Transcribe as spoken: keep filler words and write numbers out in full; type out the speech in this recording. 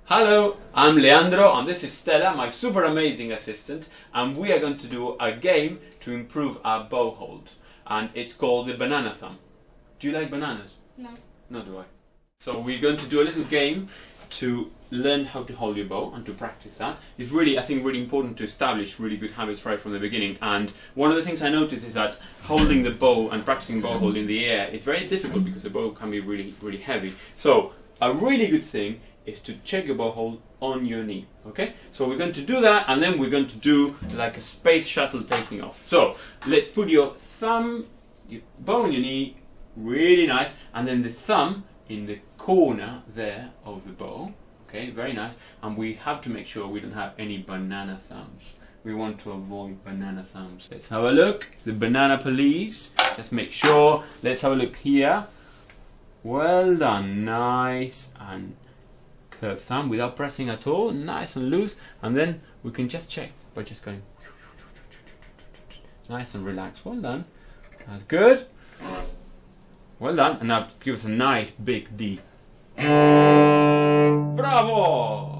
Hello, I'm Leandro and this is Stella, my super amazing assistant, and we are going to do a game to improve our bow hold, and it's called the banana thumb. Do you like bananas? No. No, do I. So we're going to do a little game to learn how to hold your bow and to practice that. It's really, I think, really important to establish really good habits right from the beginning. And one of the things I noticed is that holding the bow and practicing bow hold in the air is very difficult because the bow can be really, really heavy. So a really good thing is to check your bow hold on your knee. Okay? So we're going to do that, and then we're going to do like a space shuttle taking off. So let's put your thumb, your bow on your knee, really nice, and then the thumb in the corner there of the bow. Okay, very nice. And we have to make sure we don't have any banana thumbs. We want to avoid banana thumbs. Let's have a look. The banana police. Let's make sure. Let's have a look here. Well done. Nice and curved thumb without pressing at all. Nice and loose. And then we can just check by just going nice and relaxed. Well done. That's good. Well done. And now give us a nice big D. Bravo!